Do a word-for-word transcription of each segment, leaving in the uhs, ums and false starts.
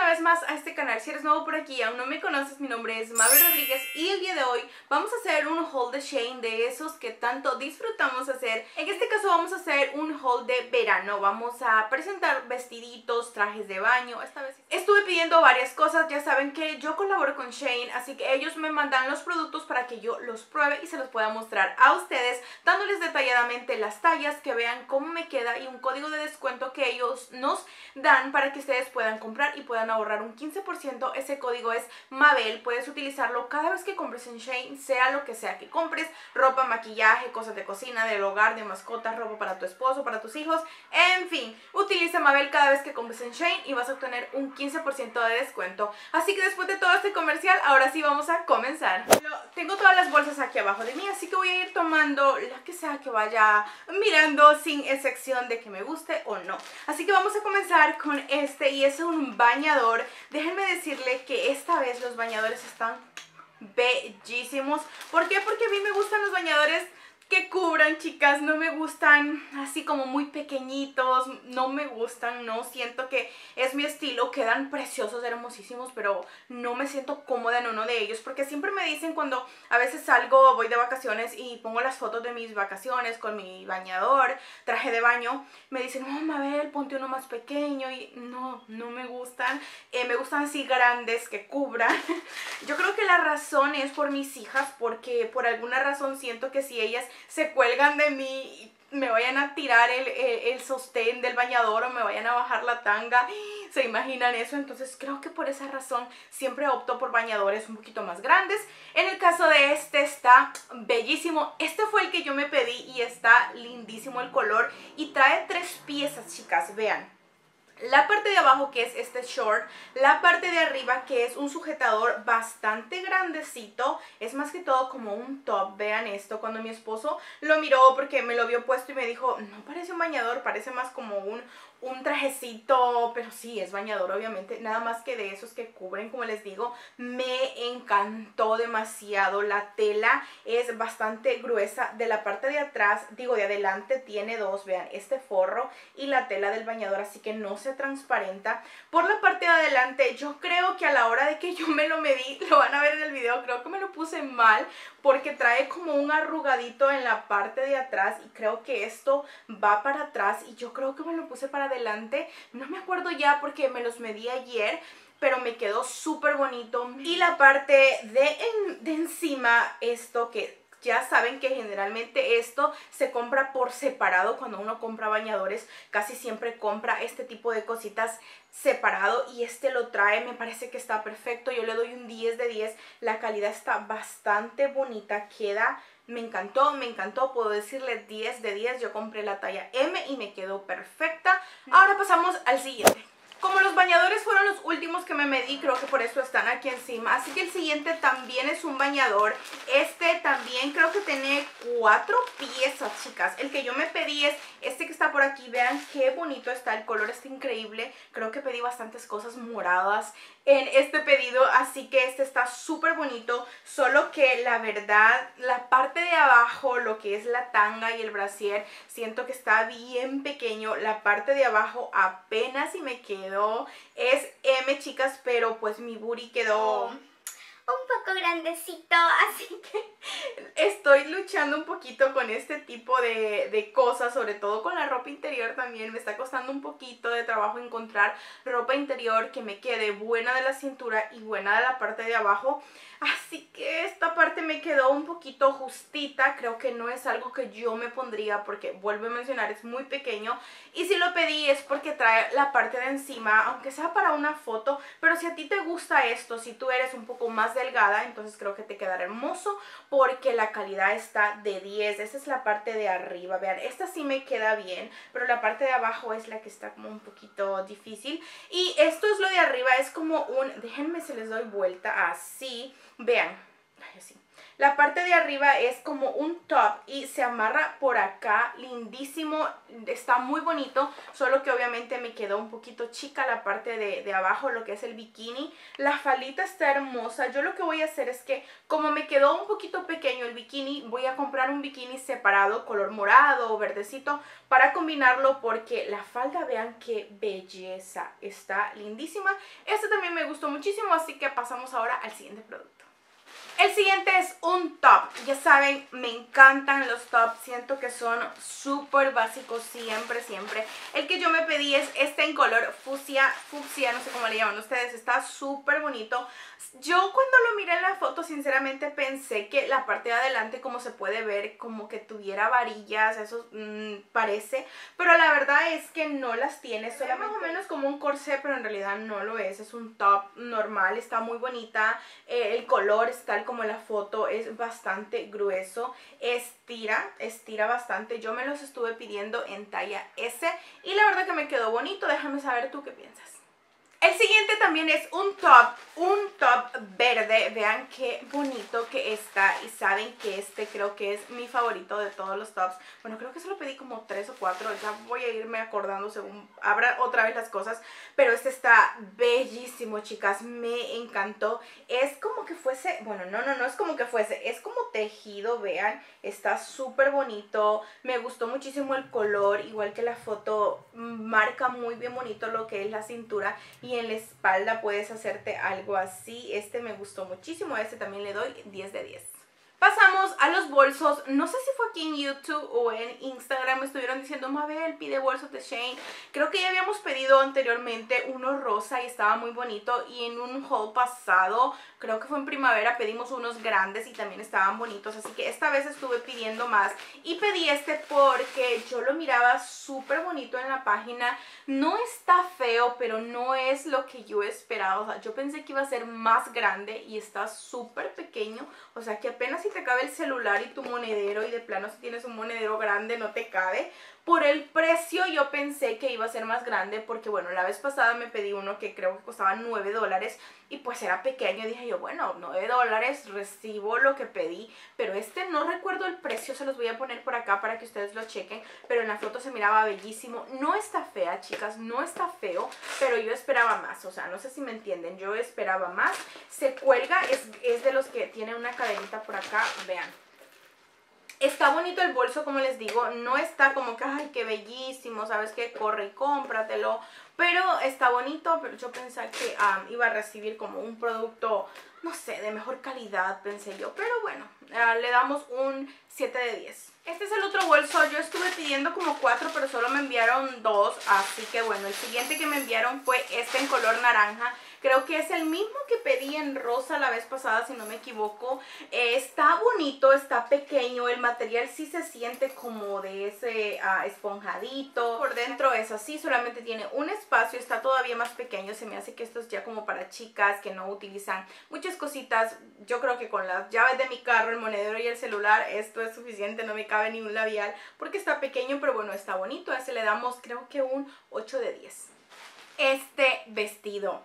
vez más a este canal. Si eres nuevo por aquí y aún no me conoces, mi nombre es Mabel Rodríguez y el día de hoy vamos a hacer un haul de Shein, de esos que tanto disfrutamos hacer. En este caso vamos a hacer un haul de verano. Vamos a presentar vestiditos, trajes de baño. Esta vez estuve pidiendo varias cosas. Ya saben que yo colaboro con Shein, así que ellos me mandan los productos para que yo los pruebe y se los pueda mostrar a ustedes, dándoles detalladamente las tallas, que vean cómo me queda y un código de descuento que ellos nos dan para que ustedes puedan comprar y puedan ahorrar un quince por ciento. Ese código es Mabel. Puedes utilizarlo cada vez que compres en Shein, sea lo que sea que compres: ropa, maquillaje, cosas de cocina, del hogar, de mascotas, ropa para tu esposo, para tus hijos, en fin, utiliza Mabel cada vez que compres en Shein y vas a obtener un quince por ciento de descuento. Así que después de todo este comercial, ahora sí vamos a comenzar. Tengo todas las bolsas aquí abajo de mí, así que voy a ir tomando la que sea que vaya mirando, sin excepción de que me guste o no. Así que vamos a comenzar con este, y es un bañador. Déjenme decirle que esta vez los bañadores están bellísimos. ¿Por qué? Porque a mí me gustan los bañadores que cubran, chicas. No me gustan así como muy pequeñitos, no me gustan, no siento que es mi estilo. Quedan preciosos, hermosísimos, pero no me siento cómoda en uno de ellos, porque siempre me dicen cuando a veces salgo, voy de vacaciones y pongo las fotos de mis vacaciones con mi bañador, traje de baño, me dicen: oh, Mabel, ponte uno más pequeño, y no, no me gustan. Eh, me gustan así grandes, que cubran. Yo creo que la razón es por mis hijas, porque por alguna razón siento que si ellas se cuelgan de mí, me vayan a tirar el, el, el sostén del bañador o me vayan a bajar la tanga. ¿Se imaginan eso? Entonces creo que por esa razón siempre opto por bañadores un poquito más grandes. En el caso de este está bellísimo. Este fue el que yo me pedí y está lindísimo el color. Y trae tres piezas, chicas, vean. La parte de abajo, que es este short, la parte de arriba, que es un sujetador bastante grandecito, es más que todo como un top. Vean esto, cuando mi esposo lo miró, porque me lo vio puesto y me dijo: no parece un bañador, parece más como un, un trajecito, pero sí, es bañador obviamente, nada más que de esos que cubren, como les digo. Me encantó demasiado. La tela es bastante gruesa. De la parte de atrás, digo de adelante, tiene dos, vean, este forro y la tela del bañador, así que no se transparenta. Por la parte de adelante, yo creo que a la hora de que yo me lo medí, lo van a ver en el video, creo que me lo puse mal, porque trae como un arrugadito en la parte de atrás y creo que esto va para atrás, y yo creo que me lo puse para adelante, no me acuerdo ya porque me los medí ayer, pero me quedó súper bonito. Y la parte de, en, de encima, esto que ya saben que generalmente esto se compra por separado. Cuando uno compra bañadores, casi siempre compra este tipo de cositas separado, y este lo trae. Me parece que está perfecto. Yo le doy un diez de diez. La calidad está bastante bonita, queda... Me encantó, me encantó, puedo decirle diez de diez. Yo compré la talla eme y me quedó perfecta. Ahora pasamos al siguiente. Como los bañadores fueron los últimos que me medí, creo que por eso están aquí encima. Así que el siguiente también es un bañador. Este también creo que tiene cuatro piezas, chicas. El que yo me pedí es este que está por aquí. Vean qué bonito está, el color está increíble. Creo que pedí bastantes cosas moradas en este pedido, así que este está súper bonito. Solo que la verdad, la parte de abajo, lo que es la tanga y el brasier, siento que está bien pequeño. La parte de abajo apenas si me quedó. Es eme, chicas, pero pues mi booty quedó un poco grandecito, así que estoy luchando un poquito con este tipo de, de cosas, sobre todo con la ropa interior también. Me está costando un poquito de trabajo encontrar ropa interior que me quede buena de la cintura y buena de la parte de abajo. Así que esta parte me quedó un poquito justita. Creo que no es algo que yo me pondría porque, vuelvo a mencionar, es muy pequeño. Y si lo pedí es porque trae la parte de encima, aunque sea para una foto. Pero si a ti te gusta esto, si tú eres un poco más delgada, entonces creo que te quedará hermoso, porque la calidad está de diez. Esta es la parte de arriba, vean, esta sí me queda bien, pero la parte de abajo es la que está como un poquito difícil. Y esto es lo de arriba, es como un, déjenme se les doy vuelta, así, vean, así. La parte de arriba es como un top y se amarra por acá, lindísimo, está muy bonito, solo que obviamente me quedó un poquito chica la parte de, de abajo, lo que es el bikini. La faldita está hermosa. Yo lo que voy a hacer es que, como me quedó un poquito pequeño el bikini, voy a comprar un bikini separado, color morado o verdecito, para combinarlo, porque la falda, vean qué belleza, está lindísima. Este también me gustó muchísimo, así que pasamos ahora al siguiente producto. El siguiente es un top. Ya saben, me encantan los tops. Siento que son súper básicos siempre, siempre. El que yo me pedí es este en color fucsia, fucsia, no sé cómo le llaman ustedes. Está súper bonito. Yo cuando lo miré en la foto, sinceramente pensé que la parte de adelante, como se puede ver, como que tuviera varillas, eso mmm, parece. Pero la verdad es que no las tiene. Es más o menos como un corsé, pero en realidad no lo es. Es un top normal, está muy bonita. Eh, el color está el como la foto, es bastante grueso, estira, estira bastante. Yo me los estuve pidiendo en talla ese y la verdad que me quedó bonito. Déjame saber tú qué piensas. El siguiente también es un top, un top verde. Vean qué bonito que está y saben que este creo que es mi favorito de todos los tops. Bueno, creo que se lo pedí como tres o cuatro, ya voy a irme acordando según abra otra vez las cosas. Pero este está bellísimo, chicas, me encantó. Es como que fuese, bueno, no, no, no es como que fuese, es como tejido, vean. Está súper bonito, me gustó muchísimo el color, igual que la foto marca muy bien bonito lo que es la cintura. Y en la espalda puedes hacerte algo así. Este me gustó muchísimo. A este también le doy diez de diez. Pasamos a los bolsos. No sé si fue aquí en YouTube o en Instagram, me estuvieron diciendo, Mabel, pide bolsos de Shein. Creo que ya habíamos pedido anteriormente uno rosa y estaba muy bonito. Y en un haul pasado, creo que fue en primavera, pedimos unos grandes y también estaban bonitos. Así que esta vez estuve pidiendo más. Y pedí este porque yo lo miraba súper bonito en la página. No está feo, pero no es lo que yo esperaba. O sea, yo pensé que iba a ser más grande y está súper pequeño. O sea, que apenas si te cabe el celular y tu monedero, y de plano si tienes un monedero grande no te cabe. Por el precio yo pensé que iba a ser más grande porque, bueno, la vez pasada me pedí uno que creo que costaba nueve dólares y pues era pequeño. Dije yo, bueno, nueve dólares, recibo lo que pedí, pero este no recuerdo el precio, se los voy a poner por acá para que ustedes lo chequen, pero en la foto se miraba bellísimo. No está fea, chicas, no está feo, pero yo esperaba más, o sea, no sé si me entienden, yo esperaba más. Se cuelga, es, es de los que tiene una cadenita por acá, vean. Está bonito el bolso, como les digo, no está como que, ay, qué bellísimo, ¿sabes qué? Corre y cómpratelo, pero está bonito. Pero yo pensé que um, iba a recibir como un producto, no sé, de mejor calidad, pensé yo, pero bueno, uh, le damos un siete de diez. Este es el otro bolso. Yo estuve pidiendo como cuatro, pero solo me enviaron dos, así que bueno, el siguiente que me enviaron fue este en color naranja. Creo que es el mismo que pedí en rosa la vez pasada, si no me equivoco. Eh, está bonito, está pequeño, el material sí se siente como de ese uh, esponjadito. Por dentro es así, solamente tiene un espacio, está todavía más pequeño. Se me hace que esto es ya como para chicas que no utilizan muchas cositas. Yo creo que con las llaves de mi carro, el monedero y el celular, esto es suficiente, no me cabe ni un labial porque está pequeño, pero bueno, está bonito. A ese le damos creo que un ocho de diez. Este vestido,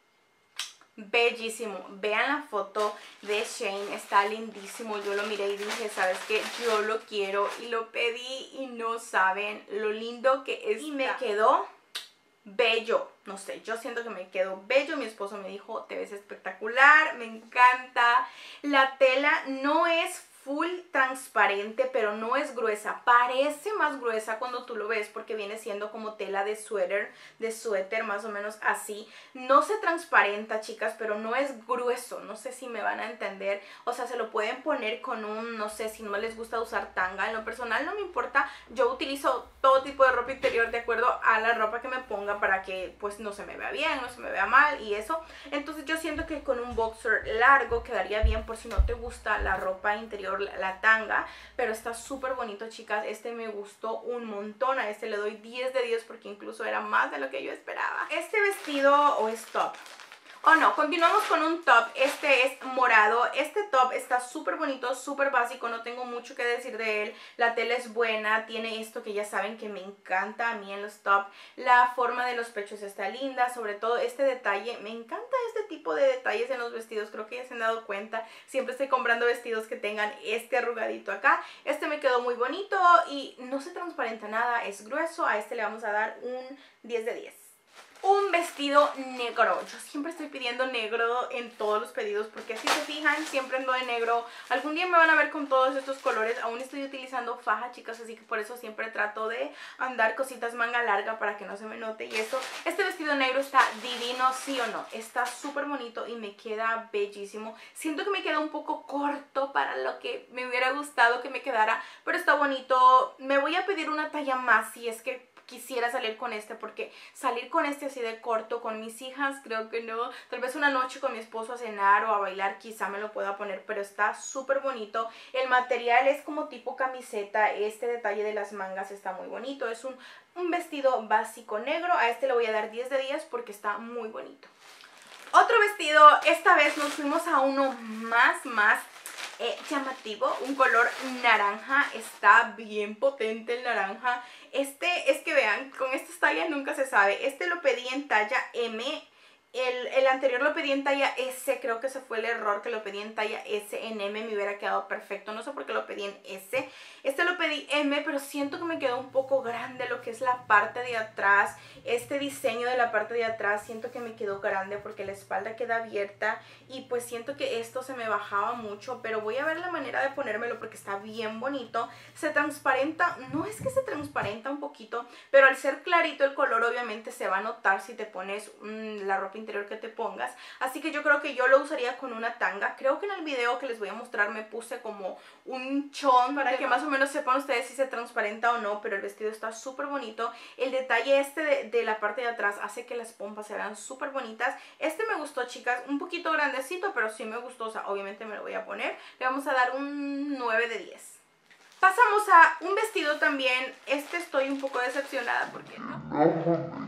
bellísimo, vean la foto de Shein, está lindísimo. Yo lo miré y dije, ¿sabes qué? Yo lo quiero y lo pedí y no saben lo lindo que es. Y me quedó bello, no sé, yo siento que me quedó bello. Mi esposo me dijo, te ves espectacular, me encanta. La tela no es full transparente, pero no es gruesa. Parece más gruesa cuando tú lo ves porque viene siendo como tela de suéter, de suéter más o menos así. No se transparenta, chicas, pero no es grueso. No sé si me van a entender. O sea, se lo pueden poner con un, no sé, si no les gusta usar tanga. En lo personal no me importa. Yo utilizo todo tipo de ropa interior de acuerdo a la ropa que me ponga para que pues no se me vea bien, no se me vea mal y eso. Entonces yo siento que con un boxer largo quedaría bien por si no te gusta la ropa interior, la tanga, pero está súper bonito, chicas. Este me gustó un montón. A este le doy diez de diez porque incluso era más de lo que yo esperaba. Este vestido o es top. Oh no, continuamos con un top. Este es morado. Este top está súper bonito, súper básico. No tengo mucho que decir de él. La tela es buena. Tiene esto que ya saben que me encanta a mí en los top. La forma de los pechos está linda. Sobre todo este detalle. Me encanta este tipo de detalles en los vestidos, creo que ya se han dado cuenta. Siempre estoy comprando vestidos que tengan este arrugadito acá. Este me quedó muy bonito y no se transparenta nada, es grueso. A este le vamos a dar un diez de diez. Un vestido negro. Yo siempre estoy pidiendo negro en todos los pedidos porque si se fijan, siempre ando de negro. Algún día me van a ver con todos estos colores. Aún estoy utilizando faja, chicas, así que por eso siempre trato de andar cositas manga larga para que no se me note y eso. Este vestido negro está divino, sí o no. Está súper bonito y me queda bellísimo. Siento que me queda un poco corto para lo que me hubiera gustado que me quedara, pero está bonito. Me voy a pedir una talla más si es que quisiera salir con este, porque salir con este así de corto con mis hijas creo que no. Tal vez una noche con mi esposo a cenar o a bailar quizá me lo pueda poner, pero está súper bonito. El material es como tipo camiseta. Este detalle de las mangas está muy bonito. Es un, un vestido básico negro. A este le voy a dar diez de diez porque está muy bonito. Otro vestido, esta vez nos fuimos a uno más, más Eh, llamativo, un color naranja. Está bien potente el naranja. Este, es que vean, con estas tallas nunca se sabe. Este lo pedí en talla M. El, el anterior lo pedí en talla S, creo que ese fue el error, que lo pedí en talla S. En M me hubiera quedado perfecto, no sé por qué lo pedí en S. Este lo pedí M, pero siento que me quedó un poco grande lo que es la parte de atrás. Este diseño de la parte de atrás siento que me quedó grande porque la espalda queda abierta y pues siento que esto se me bajaba mucho, pero voy a ver la manera de ponérmelo porque está bien bonito. Se transparenta, no es que se transparenta un poquito, pero al ser clarito el color obviamente se va a notar si te pones mmm, la ropa interior que te pongas, así que yo creo que yo lo usaría con una tanga. Creo que en el video que les voy a mostrar me puse como un chon para que más o menos sepan ustedes si se transparenta o no, pero el vestido está súper bonito. El detalle este de, de la parte de atrás hace que las pompas se vean súper bonitas. Este me gustó, chicas, un poquito grandecito, pero sí me gustó, o sea, obviamente me lo voy a poner. Le vamos a dar un nueve de diez. Pasamos a un vestido también. Este estoy un poco decepcionada porque no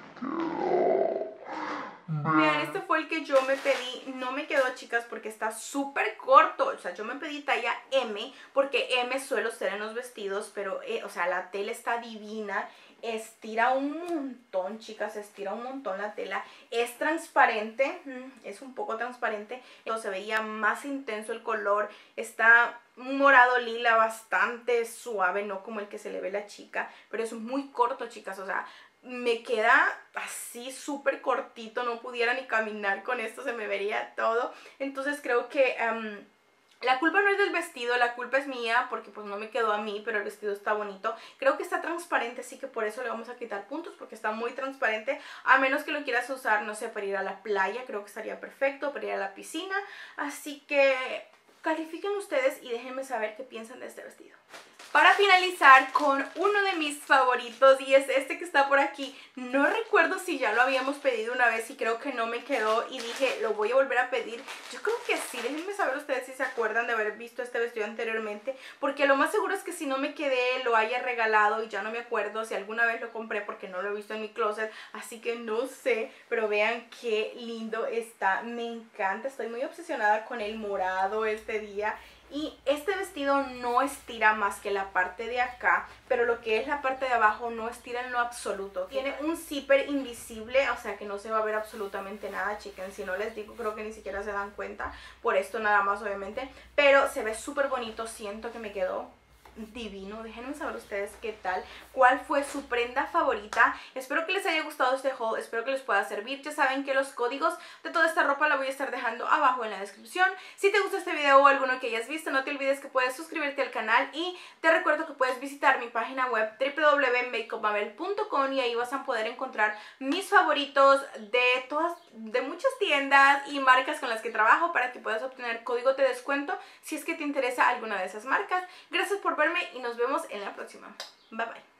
Vean, este fue el que yo me pedí. No me quedó, chicas, porque está súper corto. O sea, yo me pedí talla M, porque M suelo ser en los vestidos, pero, eh, o sea, la tela está divina. Estira un montón, chicas, estira un montón la tela. Es transparente, es un poco transparente. Pero se veía más intenso el color. Está un morado lila bastante suave, no como el que se le ve a la chica. Pero es muy corto, chicas, o sea, me queda así súper cortito, no pudiera ni caminar con esto, se me vería todo. Entonces creo que um, la culpa no es del vestido, la culpa es mía porque pues no me quedó a mí, pero el vestido está bonito. Creo que está transparente, así que por eso le vamos a quitar puntos, porque está muy transparente. A menos que lo quieras usar, no sé, para ir a la playa, creo que estaría perfecto, para ir a la piscina. Así que califiquen ustedes y déjenme saber qué piensan de este vestido. Para finalizar con uno de mis favoritos, y es este que está por aquí. No recuerdo si ya lo habíamos pedido una vez y creo que no me quedó y dije, lo voy a volver a pedir. Yo creo que sí, déjenme saber ustedes si se acuerdan de haber visto este vestido anteriormente, porque lo más seguro es que si no me quedé, lo haya regalado y ya no me acuerdo si alguna vez lo compré porque no lo he visto en mi closet, así que no sé, pero vean qué lindo está, me encanta, estoy muy obsesionada con el morado este día. Y este vestido no estira más que la parte de acá, pero lo que es la parte de abajo no estira en lo absoluto. Tiene un zipper invisible, o sea que no se va a ver absolutamente nada, chicas. Si no les digo, creo que ni siquiera se dan cuenta por esto nada más, obviamente. Pero se ve súper bonito, siento que me quedó divino. Déjenme saber ustedes qué tal, cuál fue su prenda favorita. Espero que les haya gustado este haul, espero que les pueda servir. Ya saben que los códigos de toda esta ropa la voy a estar dejando abajo en la descripción. Si te gustó este video o alguno que hayas visto, no te olvides que puedes suscribirte al canal y te recuerdo que puedes visitar mi página web w w w punto make up mabel punto com y ahí vas a poder encontrar mis favoritos de todas, de muchas tiendas y marcas con las que trabajo para que puedas obtener código de descuento si es que te interesa alguna de esas marcas. Gracias por ver y nos vemos en la próxima. Bye bye.